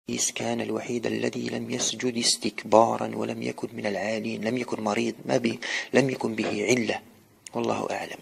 إبليس كان الوحيد الذي لم يسجد استكبارا ولم يكن من العالين، لم يكن مريض، لم يكن به علة، والله أعلم.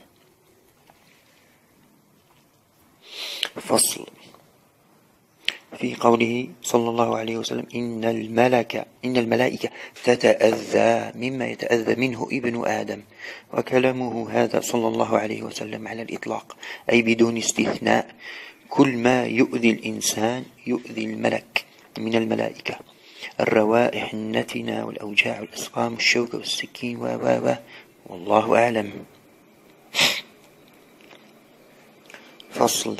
فصل في قوله صلى الله عليه وسلم: إن الملائكة تتأذى مما يتأذى منه ابن آدم. وكلامه هذا صلى الله عليه وسلم على الإطلاق، أي بدون استثناء. كل ما يؤذي الإنسان يؤذي الملك من الملائكة: الروائح النتنة والأوجاع والأسقام والشوكة والسكين والله أعلم. فصل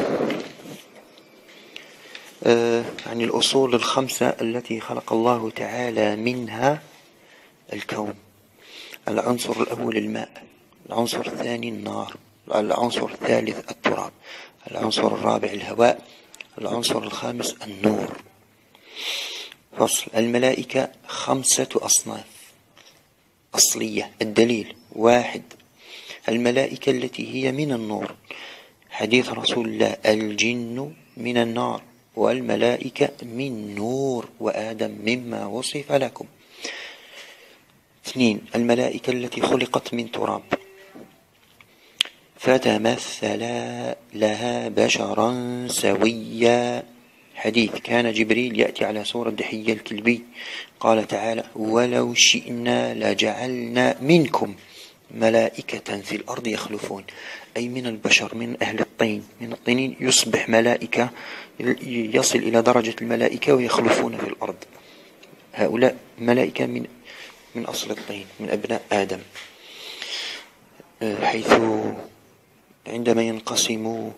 عن الأصول الخمسة التي خلق الله تعالى منها الكون. العنصر الأول الماء، العنصر الثاني النار، العنصر الثالث التراب، العنصر الرابع الهواء، العنصر الخامس النور. فصل الملائكة 5 أصناف أصلية. الدليل: 1. الملائكة التي هي من النور، حديث رسول الله: الجن من النار والملائكة من نور وآدم مما وصف لكم. 2. الملائكة التي خلقت من تراب، فتمثل لها بشرا سويا، حديث: كان جبريل يأتي على صورة دحية الكلبي. قال تعالى: ولو شئنا لجعلنا منكم ملائكة في الأرض يخلفون، أي من البشر، من أهل الطين، من الطينين يصبح ملائكة، يصل إلى درجة الملائكة ويخلفون في الأرض. هؤلاء ملائكة من أصل الطين، من أبناء آدم، حيث عندما ينقسم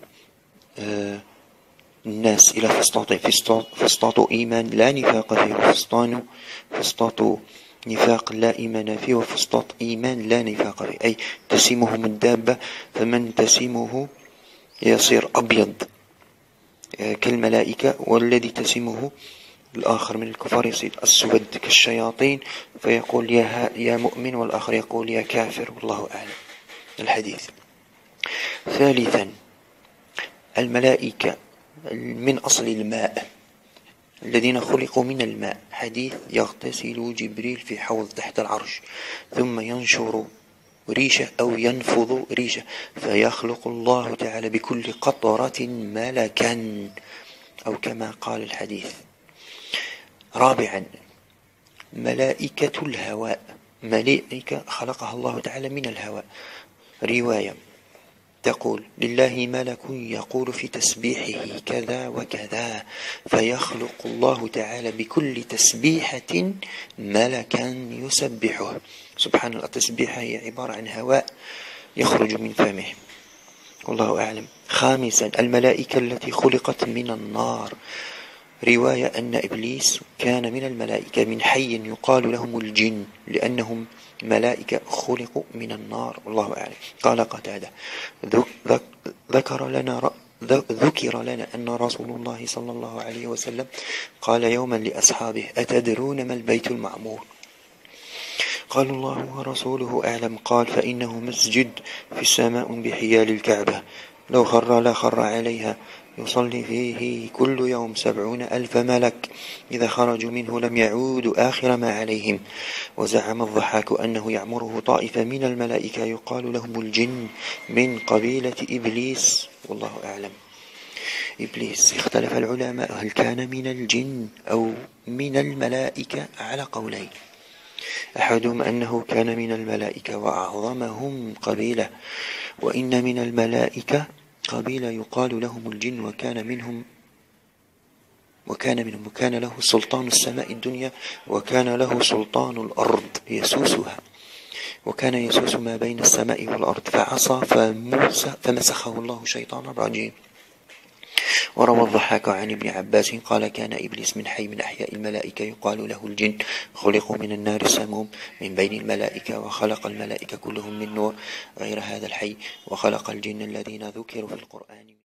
الناس إلى فسطاطين: فسطاط إيمان لا نفاق فيه، فسطاط نفاق لا إيمان فيه، وفسطاط إيمان لا نفاق فيه، أي تسمهم الدابة، فمن تسمه يصير أبيض كالملائكة، والذي تسمه الآخر من الكفار يصير أسود كالشياطين، فيقول يا مؤمن، والآخر يقول يا كافر، والله أعلم. الحديث. 3. الملائكة من أصل الماء، الذين خلقوا من الماء، حديث: يغتسل جبريل في حوض تحت العرش، ثم ينشر ريشة أو ينفض ريشة، فيخلق الله تعالى بكل قطرة ملكا، أو كما قال الحديث. 4. ملائكة الهواء، ملائكة خلقها الله تعالى من الهواء. رواية تقول: لله ملك يقول في تسبيحه كذا وكذا، فيخلق الله تعالى بكل تسبيحة ملكا يسبحه. سبحان الله، التسبيحة هي عبارة عن هواء يخرج من فمه، والله أعلم. 5. الملائكة التي خلقت من النار، رواية أن إبليس كان من الملائكة، من حي يقال لهم الجن، لأنهم ملائكة خلقوا من النار، والله أعلم. قال قتادة: ذكر لنا أن رسول الله صلى الله عليه وسلم قال يوما لأصحابه: أتدرون ما البيت المعمور؟ قالوا: الله ورسوله أعلم. قال: فإنه مسجد في السماء بحيال الكعبة، لو خر لا خر عليها، يصلي فيه كل يوم 70,000 ملك، إذا خرجوا منه لم يعودوا آخر ما عليهم. وزعم الضحاك أنه يعمره طائفة من الملائكة يقال لهم الجن من قبيلة إبليس، والله أعلم. إبليس، اختلف العلماء هل كان من الجن أو من الملائكة على قولين: أحدهم أنه كان من الملائكة وأعظمهم قبيلة، وإن من الملائكة قبيلة يقال لهم الجن، وكان له سلطان السماء الدنيا، وكان له سلطان الأرض يسوسها، وكان يسوس ما بين السماء والأرض، فعصى فمسخه الله شيطانا رجيم. وروى الضحاك عن ابن عباس قال: كان إبليس من حي من أحياء الملائكة يقال له الجن، خلقوا من النار السموم من بين الملائكة، وخلق الملائكة كلهم من نور غير هذا الحي، وخلق الجن الذين ذكروا في القرآن.